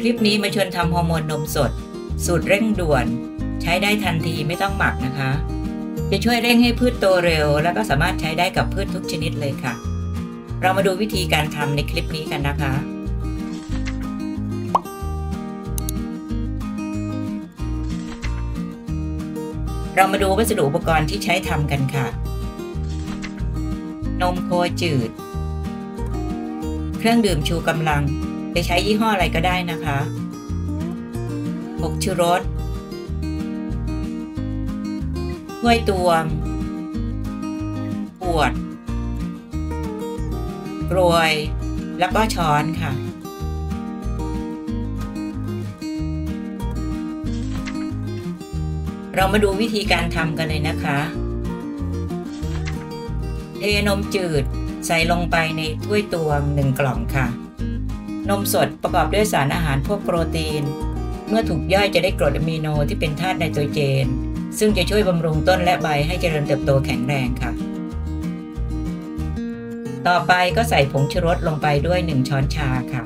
คลิปนี้มาชวนทำฮอร์โมนนมสดสูตรเร่งด่วนใช้ได้ทันทีไม่ต้องหมักนะคะจะช่วยเร่งให้พืชโตเร็วแล้วก็สามารถใช้ได้กับพืชทุกชนิดเลยค่ะเรามาดูวิธีการทำในคลิปนี้กันนะคะเรามาดูวัสดุอุปกรณ์ที่ใช้ทำกันค่ะนมโคจืดเครื่องดื่มชูกำลังจะใช้ยี่ห้ออะไรก็ได้นะคะผงชูรสถ้วยตวงขวดกรวยแล้วก็ช้อนค่ะเรามาดูวิธีการทำกันเลยนะคะเทนมจืดใส่ลงไปในถ้วยตวง1 กล่องค่ะนมสดประกอบด้วยสารอาหารพวกโปรตีนเมื่อถูกย่อยจะได้กรดอะมิโนที่เป็นธาตุไนโตรเจนซึ่งจะช่วยบำรุงต้นและใบให้เจริญเติบโตแข็งแรงค่ะต่อไปก็ใส่ผงชูรสลงไปด้วย1 ช้อนชาค่ะ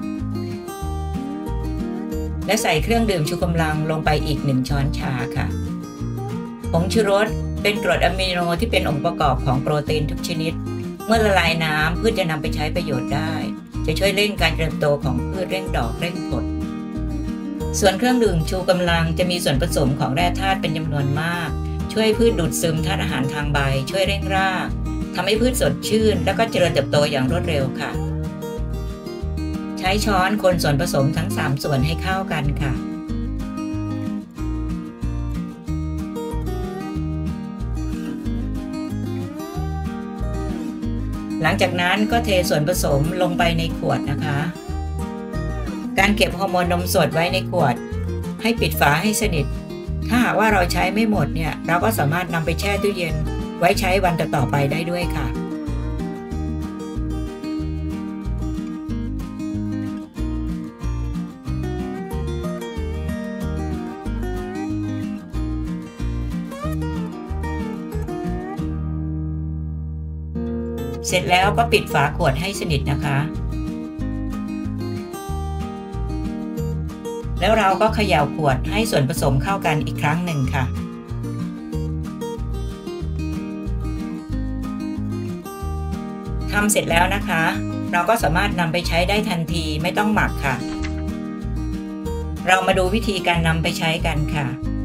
และใส่เครื่องดื่มชูกำลังลงไปอีก1 ช้อนชาค่ะผงชูรสเป็นกรดอะมิโนที่เป็นองค์ประกอบของโปรตีนทุกชนิดเมื่อละลายน้ำพืชจะนำไปใช้ประโยชน์ได้จะช่วยเร่งการเติบโตของพืชเร่งดอกเร่งผลส่วนเครื่องดื่มชูกำลังจะมีส่วนผสมของแร่ธาตุเป็นจำนวนมากช่วยพืชดูดซึมธาตุอาหารทางใบช่วยเร่งรากทำให้พืชสดชื่นแล้วก็เจริญเติบโตอย่างรวดเร็วค่ะใช้ช้อนคนส่วนผสมทั้ง3 ส่วนให้เข้ากันค่ะหลังจากนั้นก็เทส่วนผสมลงไปในขวดนะคะการเก็บฮอร์โมนนมสดไว้ในขวดให้ปิดฝาให้สนิทถ้าหากว่าเราใช้ไม่หมดเนี่ยเราก็สามารถนำไปแช่ตู้เย็นไว้ใช้วันต่อๆไปได้ด้วยค่ะเสร็จแล้วก็ปิดฝาขวดให้สนิทนะคะแล้วเราก็เขย่าขวดให้ส่วนผสมเข้ากันอีกครั้งหนึ่งค่ะทำเสร็จแล้วนะคะเราก็สามารถนำไปใช้ได้ทันทีไม่ต้องหมักค่ะเรามาดูวิธีการนำไปใช้กันค่ะ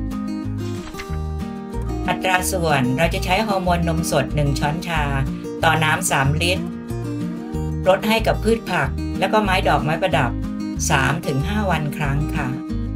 อัตราส่วนเราจะใช้ฮอร์โมนนมสด1 ช้อนชาต่อน้ำ3 ลิตรรดให้กับพืชผักแล้วก็ไม้ดอกไม้ประดับ 3-5 วันครั้งค่ะ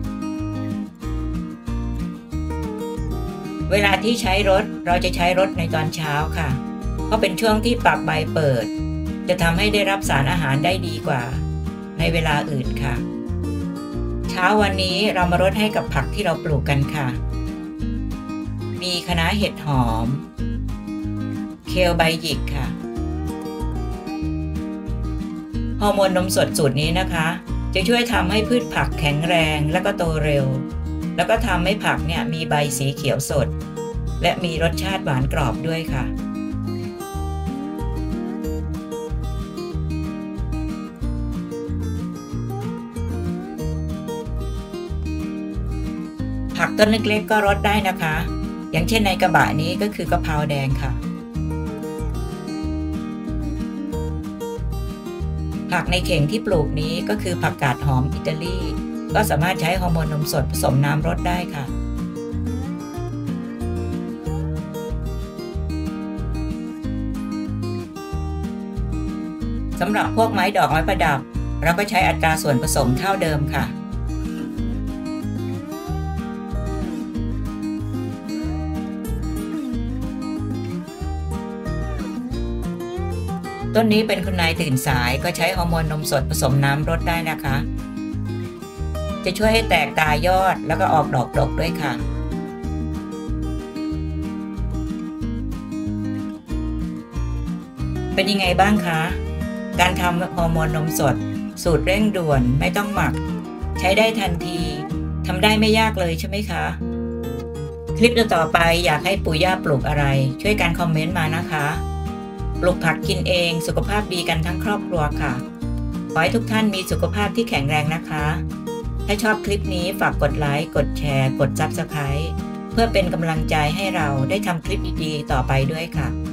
เวลาที่ใช้รดเราจะใช้รดในตอนเช้าค่ะเพราะเป็นช่วงที่ฝักใบเปิดจะทำให้ได้รับสารอาหารได้ดีกว่าในเวลาอื่นค่ะเช้าวันนี้เรามารดให้กับผักที่เราปลูกกันค่ะมีคะน้าเห็ดหอมเคลใบหยิกค่ะฮอร์โมนนมสดสูตรนี้นะคะจะช่วยทำให้พืชผักแข็งแรงและก็โตเร็วแล้วก็ทำให้ผักเนี่ยมีใบสีเขียวสดและมีรสชาติหวานกรอบด้วยค่ะผักต้นเล็กๆก็รดได้นะคะอย่างเช่นในกระบะนี้ก็คือกะเพราแดงค่ะผักในเข่งที่ปลูกนี้ก็คือผักกาดหอมอิตาลีก็สามารถใช้ฮอร์โมนนมสดผสมน้ำรดได้ค่ะสำหรับพวกไม้ดอกไม้ประดับเราก็ใช้อัตราส่วนผสมเท่าเดิมค่ะต้นนี้เป็นคุณนายตื่นสายก็ใช้ฮอร์โมนนมสดผสมน้ำรดได้นะคะจะช่วยให้แตกตายอดแล้วก็ออกดอกดกด้วยค่ะเป็นยังไงบ้างคะการทำฮอร์โมนนมสดสูตรเร่งด่วนไม่ต้องหมักใช้ได้ทันทีทำได้ไม่ยากเลยใช่ไหมคะคลิปต่อไปอยากให้ปู่ย่าปลูกอะไรช่วยกันคอมเมนต์มานะคะปลูกผักกินเองสุขภาพดีกันทั้งครอบครัวค่ะขอให้ทุกท่านมีสุขภาพที่แข็งแรงนะคะถ้าชอบคลิปนี้ฝากกดไลค์กดแชร์กด Subscribe เพื่อเป็นกำลังใจให้เราได้ทำคลิปดีๆต่อไปด้วยค่ะ